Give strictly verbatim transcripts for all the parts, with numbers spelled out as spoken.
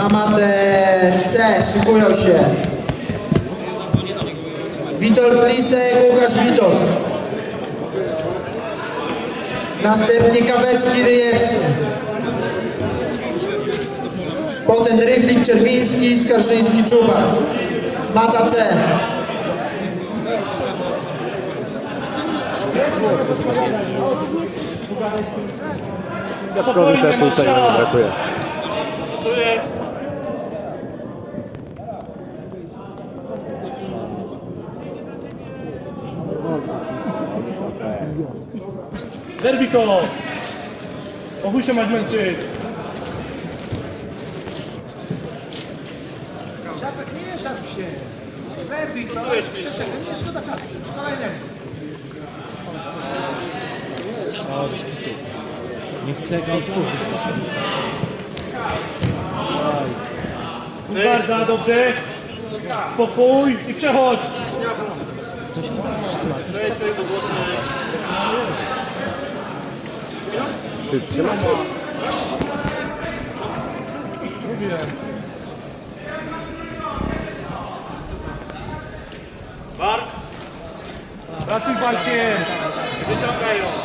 Amater C, szykują się. Witold Lisek, Łukasz Witos. Następnie Kawecki, Ryjewski. Potem Rychlik, Czerwiński, Skarżyński, Czuba. Mata C. Ciapkowi też niczego nie brakuje. Zerwij to! O chuj się masz męczyć! Czapek, nie szarp się! Zerwij to! Przeszedł, nie szkoda czasu, szkoda energii. Nie chcę grać Garda, dobrze? Spokój i przechodź! Coś mi tam trzyma, coś Ty trzymasz? Mówię. Bark! Pracuj barkiem! Wyciągaj ją!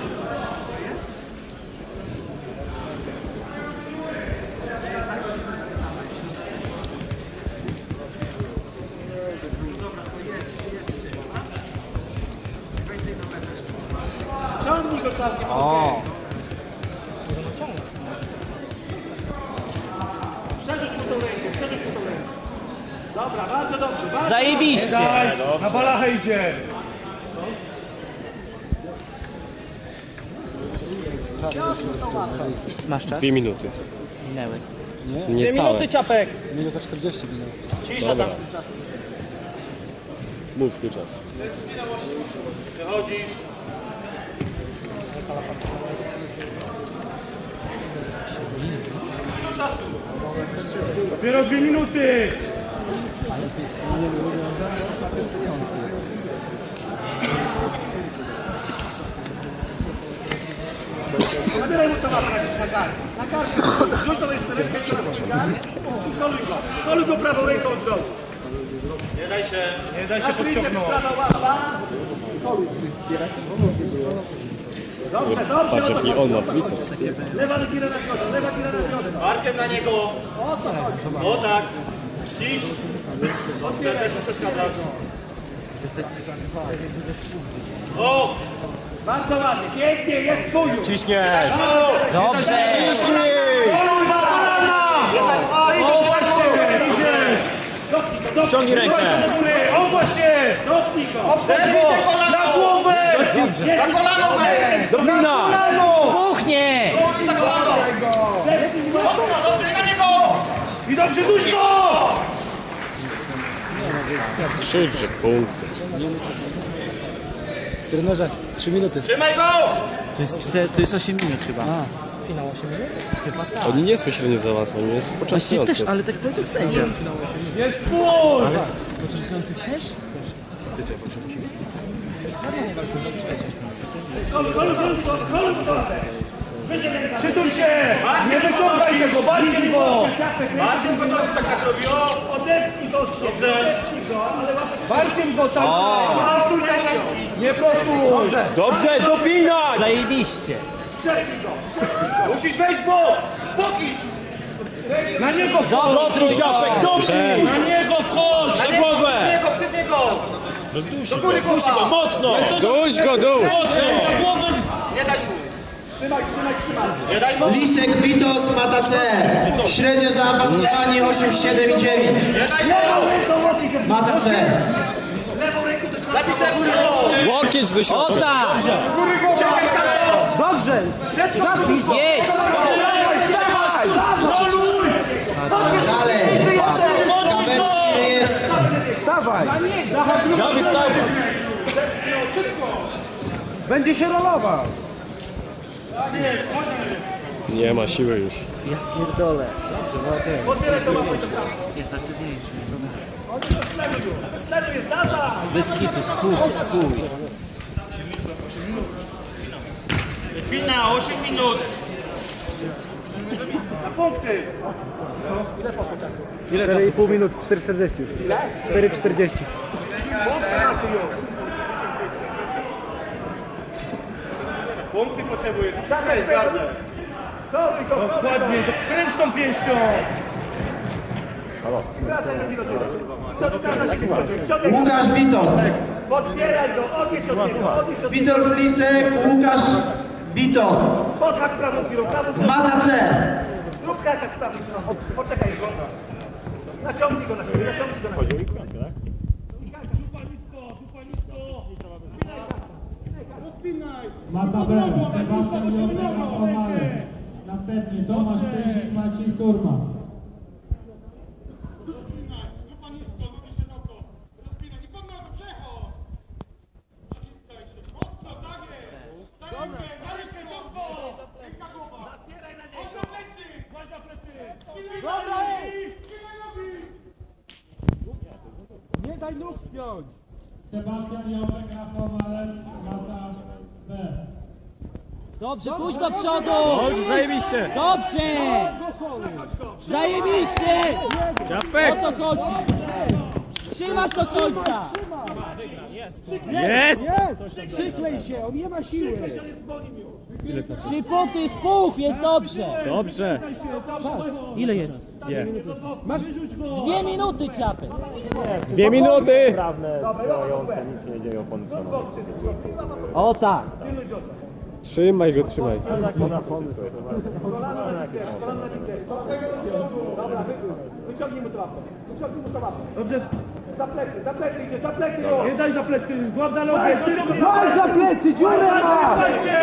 Ciągnij go całkiem. O! Przerzuć mu tą rękę, przerzuć mu tą rękę. Dobra, bardzo dobrze, bardzo Zajebiście! Daj, na balachę idzie! Masz czas? Dwie minuty. Minęły. Niecałe. Ciapek! Minuta czterdzieści minęła. Cisza tam w tym czasie. Mów ty czas. Przechodzisz. Dopiero dwie minuty! Zabieraj mu to na kartę. Na kartę. Rzuć do tej rękę i teraz i koluj go. Koluj go prawą ręką od dołu. Nie daj się. Nie daj się Na triceps podciągnąć. prawa łapa. Koluj. Dobrze, dobrze. Patrz jaki on ma triceps. Lewa gira na biodę, lewa gira na biodę. Barkiem na niego. O to chodzi. O tak. Cisz. Dobrze, też mu przeszkadza. O! Bardzo ładnie, pięknie, jest twój już. Ciśniesz. Dobrze! Koluj na kolana! O właśnie, idziesz! Ciągnij rękę. Do góry, o właśnie! Dotknij go. Obchodź go! Na głowę! Na kolano weź. Na kolano! Puchnie! Na kolano. Mocno, dobrze, na niego. I dobrze, duś go! Czuć, że punkty. Trenerze, trzy minuty. Trzymaj go. To jest, cztery, to jest osiem minut chyba. A. Finał osiem minut? Chyba tak. Oni nie są średnio zaawansowani, oni są Właściwie początkujący. też, ale tak powiedział sędzia. Jest twój! Początkujących też? Koluj, koluj, koluj, koluj, koluj. Przytul się! Nie wyciągaj tego, bardziej go! Bardziej go to tak jak robi. O, odepnij go. Dobrze. Barkiem go tam Nie prostuj! Dobrze, dopinać! Zajebiście! Musisz wejść w bok. Boki. Na niego wchodź! Dobry Ciapek, dobrze! Na niego wchodź! Na głowę! Przed niego, przed niego. Do góry Duś go mocno! Duś go, duś! Mocno! Na głowę! Nie daj mu. Trzymaj, trzymaj, trzymaj. Nie daj mu. Lisek, Witos, Mata C. Średnio zaawansowani osiem, siedem i dziewięć. Nie daj mu. Mata C. Lewą ręką też na bicepsy. Łokieć do O środka. tak! Dobrze. Zabij go. Jedź! Roluj! Dalej. Kawecki, Ryjewski. Wstawaj. Dawid, stawaj! Będzie się rolował. Nie ma siły już. Ja pierdolę. Odbieraj to mapę to sam. Efektywniejszy. Sleduj jest, dawaj. Bez kitu, spójrz, spójrz. Jest finał, osiem minut. Na punkty. Ile Ile czasu? pół minut, cztery czterdzieści. cztery czterdzieści. Punkty potrzebujesz. Siadaj, gardę. Dokładnie, kręć tą pięścią. Łukasz Witos. Podbieraj go, odjedź od niego, odjedź od niego. Witold Lisek, Łukasz Witos. Podchodź prawą chwilą, prawą chwilą. Mata C. Zrób skakać prawą stroną. Poczekaj go. Naciągnij go na siebie, naciągnij go na siebie. Mata B, Sebastian Jowczyk, Rafał Malec. Następnie Tomasz Krzyżyk, Maciej Surma. Nie daj nóg spiąć. Sebastian Jowczyk, Rafał Malec, Mata B. Dobrze, pójdź do przodu! Chodź, zajebiście! Dobrze! Zajebiście! Ciapek! O to chodzi! Trzymasz do końca! Jest! Przyklej się, on nie ma siły. Trzy punkty, jest puch, jest dobrze! Dobrze! Ile jest? Nie. Dwie minuty, Ciapek! Dwie minuty! O tak! Trzymaj go, trzymaj. Wyciągnij mu to łapkę. Wyciągnij mu to łapkę. Dobrze. Za plecy, za plecy idziesz, za plecy go. Nie daj za plecy, złap za nogę. Złap za plecy, dziurę ma!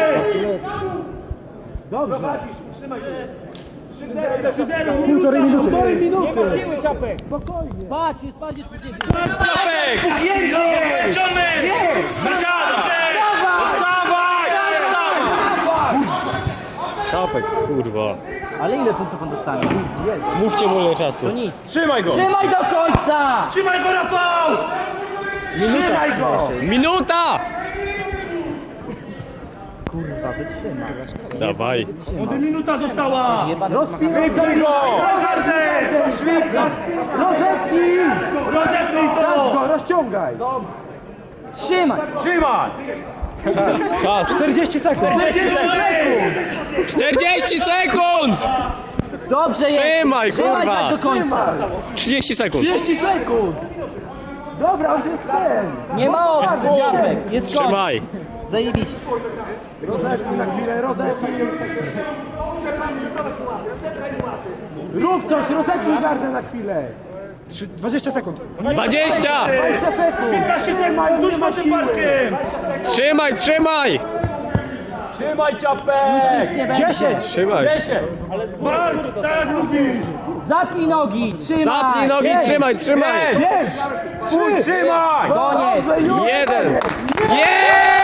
Dobrze. Prowadzisz, trzymaj go. trzy zero. Półtorej minuty. Półtorej minuty. Nie ma siły, Ciapek! Patrz, jest, patrz, jest później. Ciapek! Ciapek, kurwa. Ale ile punktów on dostanie? Mówcie mu ile czasu. To nic. Trzymaj go. Trzymaj do końca! Trzymaj go, Rafał! Trzymaj go! Minuta! Kurwa, wytrzyma. Dawaj. Młody, minuta została. Rozpinaj go! Gardę! Rozetnij! Rozetnij to! Rozciągaj! Trzymaj! Trzymaj! Czas. czterdzieści sekund! czterdzieści sekund! czterdzieści sekund! Dobrze jest! Trzymaj, Trzymaj kurwa! tak do końca! trzydzieści sekund. trzydzieści sekund! Dobra, on jest ten! Nie ma opcji, Ciapek! Jest koniec! Trzymaj. Zajebiście! Rozetnij na chwilę, rozetnij! Rób coś, rozetnij gardę na chwilę! Trzy- dwadzieścia sekund! dwadzieścia! dwadzieścia sekund! piętnaście sekund, tuż pod tym parkiem! Trzymaj, trzymaj! Trzymaj, Ciapek! Nie będzie. dziesięć! Trzymaj. Mark, tak jak mówisz! Zapnij nogi! Trzymaj! Zapnij nogi, trzymaj, trzymaj! Pięć! Trzy! Trzymaj! Koniec! Dobrze, już! Jeden! Jest!